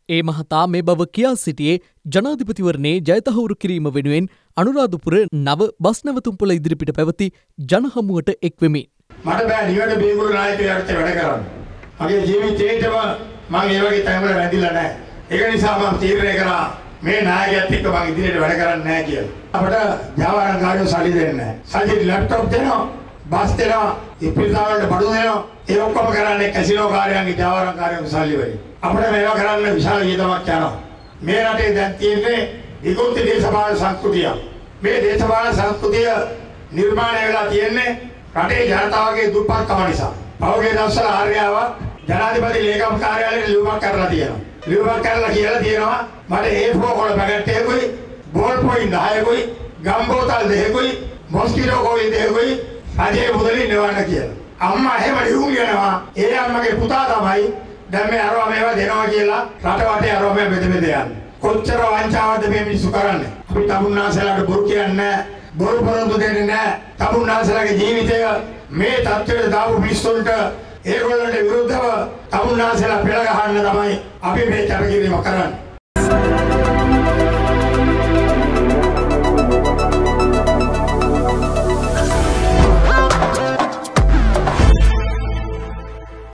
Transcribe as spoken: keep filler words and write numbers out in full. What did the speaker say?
ඒ මහතා මේ බව කියා සිටියේ ජනාධිපතිවරණයේ ජයතහවුරු කිරීම වෙනුවෙන් අනුරාධපුර නව බස් නැවතුම්පොළ ඉදිරිපිට පැවති ජනහමුවට එක්වෙමින්. මට බෑ නිවට බේගුරු නායකයාට වැඩ කරන්න. මගේ ජීවිතේටම මම ඒ වගේ තැන්වල රැඳිලා නැහැ. ඒක නිසා මම තීරණය කරා මේ නායකයාත් එක්ක මම ඉදිරියට වැඩ කරන්නේ නැහැ කියලා. අපිට ජාවාරංකාරයෝ සල්ලි දෙන්නේ නැහැ. සල්ලි ලැප්ටොප් දෙනවා, බස් දෙනවා, ඉපිරිසාවලට බඩු දෙනවා. ඒ ඔක්කොම කරන්නේ කැසිනෝ කාර්යයන්ගේ ජාවාරංකාරයන්ගේ සල්ලි වලින්. අපිට මේවා කරන්න විශාල වියදමක් යනවා. මේ රටේ දැන් තියෙන්නේ විකෘත දේශපාලන සංස්කෘතිය. මේ දේශපාලන සංස්කෘතිය නිර්මාණය වෙලා තියෙන්නේ රටේ ජනතාවගේ දුප්පත්කම නිසා. පහුගිය දවස්වල ආර්යාව ජනාධිපති ලේකම් කාර්යාලයට ලියුමක් කරලා තියෙනවා. ලියුමක් කරලා කියලා තියෙනවා මට ඒ ෆෝ කොළ පැකට් එකකුයි, බෝල් පොයින්ට් දහයකුයි, ගම් බෝතල් දෙකකුයි, මොස්කිටෝ කෝවිල් දෙකකුයි රජයේ මුදලින් නෙවන්න කියලා. අම්මා එහෙම ලියුම් යනවා. ඒ අම්මගේ පුතා තමයි දැන් මේ අරවා මේවා දෙනවා කියලා රට වටේ අරවා මේ බෙද බෙද යන්නේ. කොච්චර වංචාවක්ද මේ මිනිස්සු කරන්නේ. අපි තමුන්නාසලාට බොරු කියන්නේ නැහැ. බොරු පොරොන්දු දෙන්නේ නැහැ. තමුන්නාසලාගේ ජීවිතය මේ තත්ත්වයට දාපු මිනිස්සුන්ට ඒගොල්ලන්ට විරුද්ධව තමුන්නාසලා පෙළ ගහන්න තමයි අපි මේ කැපකිරීම කරන්නේ.